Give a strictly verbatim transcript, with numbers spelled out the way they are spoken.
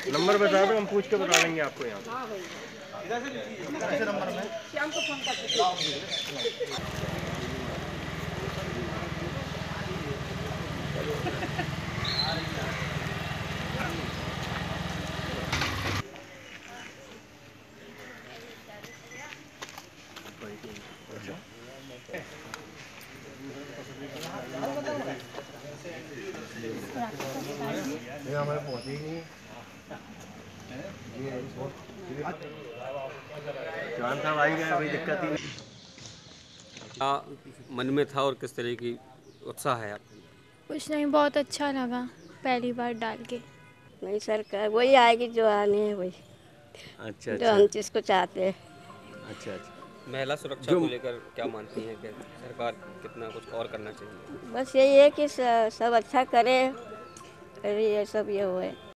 Number बता दो, हम पूछ के बता देंगे आपको यहाँ पे। हमारे पहुंचे ही नहीं। जवान साहब आई गए, कोई दिक्कत ही नहीं। क्या मन में था और किस तरह की उत्साह है आपके? कुछ नहीं, बहुत अच्छा लगा पहली बार डाल के। नहीं, सरकार वही आएगी जो आनी है, वही अच्छा जो हम जिसको चाहते हैं। अच्छा अच्छा। महिला सुरक्षा को लेकर क्या मानती हैं कि सरकार कितना कुछ और करना चाहिए? बस यही है कि स- सब अच्छा करे, और ये सब ये हुए।